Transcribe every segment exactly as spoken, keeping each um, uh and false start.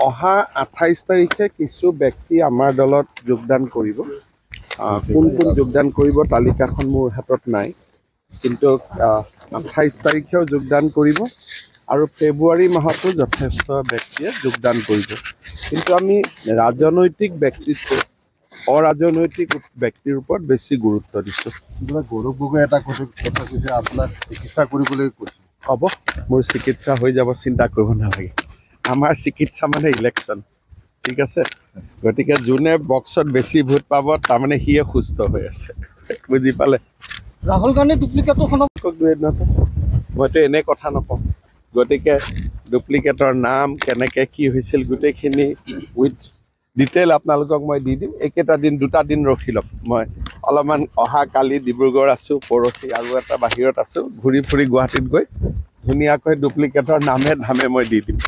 অহা আঠাইছ তাৰিখে কিছু ব্যক্তি আমাৰ দলত যোগদান কৰিব। কোন কোন যোগদান কৰিব তালিকাখন মোৰ হাতত নাই, কিন্তু আঠাইছ তাৰিখেও যোগদান কৰিব আৰু ফেব্ৰুৱাৰী মাহতো যথেষ্ট ব্যক্তিয়ে যোগদান কৰিব। কিন্তু আমি ৰাজনৈতিক ব্যক্তিত্ব অৰাজনৈতিক ব্যক্তিৰ ওপৰত বেছি গুৰুত্ব দিছোঁ। গৌৰৱ গগৈ এটা কথা কৈছে, আপোনাক চিকিৎসা কৰিবলৈ কৈছে। হ'ব, মোৰ চিকিৎসা হৈ যাব, চিন্তা কৰিব নালাগে। আমাৰ চিকিৎসা মানে ইলেকশ্যন, ঠিক আছে। গতিকে যোনে বক্সত বেছি ভোট পাব তাৰমানে সিয়ে সুস্থ হৈ আছে, বুজি পালে। ৰাহুল গান্ধী ডুপ্লিকেটৰ মইতো এনে কথা নকওঁ। গতিকে ডুপ্লিকেটৰ নাম কেনেকৈ কি হৈছিল গোটেইখিনি উইথ ডিটেইল আপোনালোকক মই দি দিম। একেটা দিন দুটা দিন ৰখি লওক। মই অলপমান অহা কালি ডিব্ৰুগড় আছোঁ, পৰহি আৰু এটা বাহিৰত আছোঁ। ঘূৰি ফুৰি গুৱাহাটীত গৈ ধুনীয়াকৈ ডুপ্লিকেটৰ নামে ধামে মই দি দিম।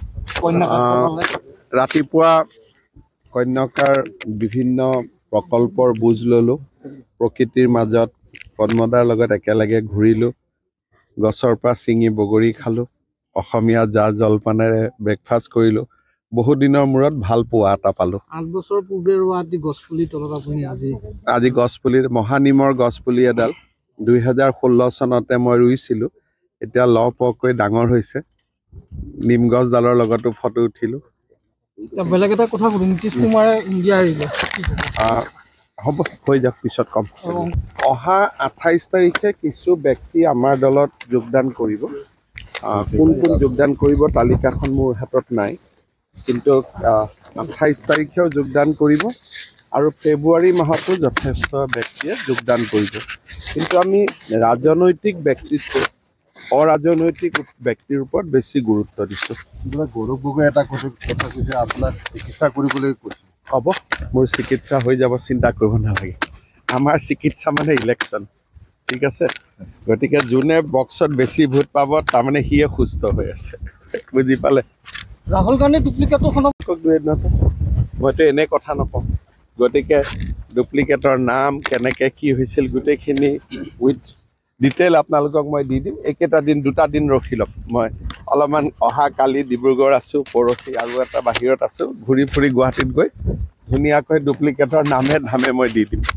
ৰাতিপুৱা কন্যাকাৰ বিভিন্ন প্ৰকল্পৰ বুজ ল'লোঁ, প্ৰকৃতিৰ মাজত পদ্মদাৰ লগত একেলগে ঘূৰিলোঁ, গছৰ পৰা ছিঙি বগৰী খালোঁ, অসমীয়া জা জলপানেৰে ব্ৰেকফাষ্ট কৰিলোঁ। বহুত দিনৰ মূৰত ভাল পোৱা এটা পালোঁ। আঠ বছৰ পূৰ্বে ৰোৱা গছপুলি তলত আপুনি আজি আজি গছপুলিৰ মহানিমৰ গছপুলি এডাল দুই হাজাৰ ষোল্ল চনতে মই ৰুইছিলোঁ, এতিয়া লহপহকৈ ডাঙৰ হৈছে। নিম গছডালৰ লগতো ফটো উঠিলোঁ। বেলেগ এটা কথা সুধিম, নীতিশ কুমাৰে ইণ্ডিয়া এৰিলে, হ'ব, হৈ যাওক, পিছত কম। অহা আঠাইছ তাৰিখে কিছু ব্যক্তি আমাৰ দলত যোগদান কৰিব। কোন কোন যোগদান কৰিব তালিকাখন মোৰ হাতত নাই, কিন্তু আঠাইছ তাৰিখেও যোগদান কৰিব আৰু ফেব্ৰুৱাৰী মাহতো যথেষ্ট ব্যক্তিয়ে যোগদান কৰিব। কিন্তু আমি ৰাজনৈতিক ব্যক্তিত্ব অৰাজনৈতিক ব্যক্তিৰ ওপৰত বেছি গুৰুত্ব দিছোঁ। গৌৰৱ গগৈ এটা কথা কৈছে, আপোনাক চিকিৎসা কৰিবলৈ কৈছে। হ'ব, মোৰ চিকিৎসা হৈ যাব, চিন্তা কৰিব নালাগে। আমাৰ চিকিৎসা মানে ইলেকশ্যন, ঠিক আছে। গতিকে যোনে বক্সত বেছি ভোট পাব তাৰমানে সিয়ে সুস্থ হৈ আছে, বুজি পালে। ৰাহুল গান্ধী ডুপ্লিকেটৰ মইতো এনে কথা নকওঁ। গতিকে ডুপ্লিকেটৰ নাম কেনেকৈ কি হৈছিল গোটেইখিনি উইথ ডিটেইল আপোনালোকক মই দি দিম। একেটা দিন দুটা দিন ৰখি লওক। মই অলপমান অহা কালি ডিব্ৰুগড় আছোঁ, পৰহি আৰু এটা বাহিৰত আছোঁ। ঘূৰি ফুৰি গুৱাহাটীত গৈ ধুনীয়াকৈ ডুপ্লিকেটৰ নামে ধামে মই দি দিম।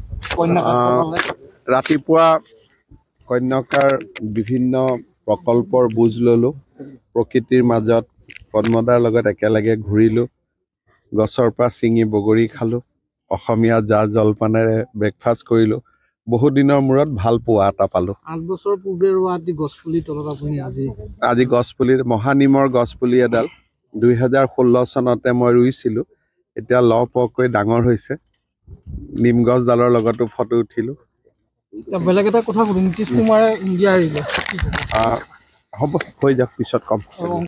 ৰাতিপুৱা কন্যাকাৰ বিভিন্ন প্ৰকল্পৰ বুজ ল'লোঁ, প্ৰকৃতিৰ মাজত পদ্মদাৰ লগত একেলগে ঘূৰিলোঁ, গছৰ পৰা ছিঙি বগৰী খালোঁ, অসমীয়া জা জলপানেৰে ব্ৰেকফাষ্ট কৰিলোঁ। বহুত দিনৰ মূৰত ভাল পোৱা এটা পালোঁ। আঠ বছৰ পূৰ্বে ৰোৱা গছপুলি তলত আপুনি আজি আজি গছপুলিৰ মহানিমৰ গছপুলি এডাল দুই হাজাৰ ষোল্ল চনতে মই ৰুইছিলোঁ, এতিয়া লহপহকৈ ডাঙৰ হৈছে। নিম গছডালৰ লগতো ফটো উঠিলোঁ। বেলেগ এটা কথা সুধিম, নীতিশ কুমাৰে ইণ্ডিয়া এৰিলে, হ'ব, হৈ যাওক, পিছত কম।